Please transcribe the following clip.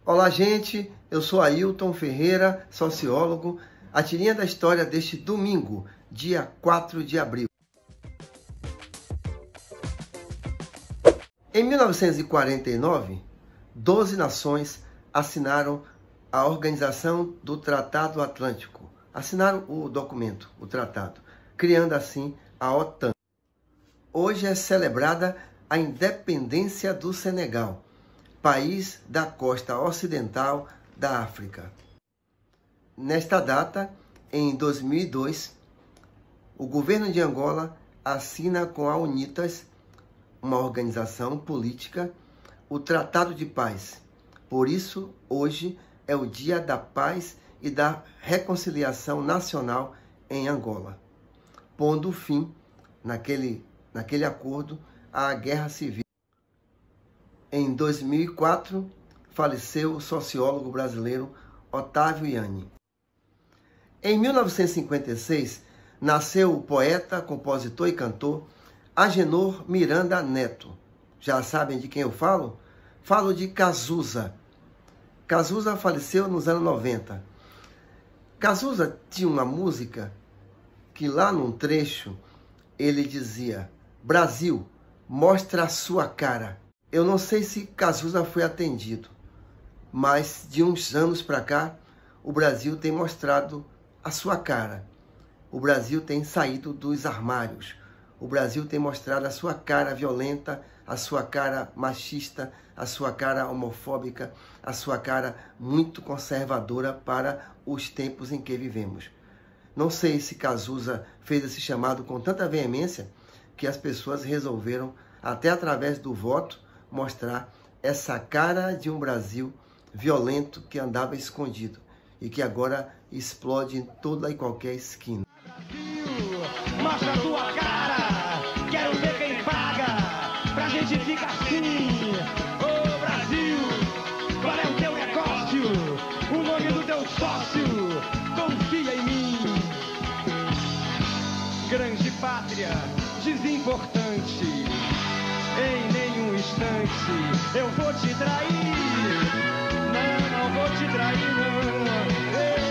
Olá, gente, eu sou Ailton Ferreira, sociólogo. A tirinha da história deste domingo, dia 4 de abril. Em 1949, 12 nações assinaram a Organização do Tratado Atlântico. Assinaram o documento, o tratado, criando assim a OTAN. Hoje é celebrada a independência do Senegal, país da costa ocidental da África. Nesta data, em 2002, o governo de Angola assina com a UNITAS, uma organização política, o Tratado de Paz. Por isso, hoje é o Dia da Paz e da Reconciliação Nacional em Angola, pondo fim, naquele acordo, à Guerra Civil. Em 2004, faleceu o sociólogo brasileiro Otávio Yanni. Em 1956, nasceu o poeta, compositor e cantor Agenor Miranda Neto. Já sabem de quem eu falo? Falo de Cazuza. Cazuza faleceu nos anos 90. Cazuza tinha uma música que lá num trecho ele dizia: Brasil, mostra a sua cara. Eu não sei se Cazuza foi atendido, mas de uns anos para cá, o Brasil tem mostrado a sua cara. O Brasil tem saído dos armários. O Brasil tem mostrado a sua cara violenta, a sua cara machista, a sua cara homofóbica, a sua cara muito conservadora para os tempos em que vivemos. Não sei se Cazuza fez esse chamado com tanta veemência que as pessoas resolveram, até através do voto, mostrar essa cara de um Brasil violento que andava escondido e que agora explode em toda e qualquer esquina. Brasil, mostra a tua cara, quero ver quem paga, pra gente ficar assim. Ô Brasil, qual é o teu negócio, o nome do teu sócio, confia em mim. Grande pátria, desimportante, em nenhum instante eu vou te trair. Não, não vou te trair, não.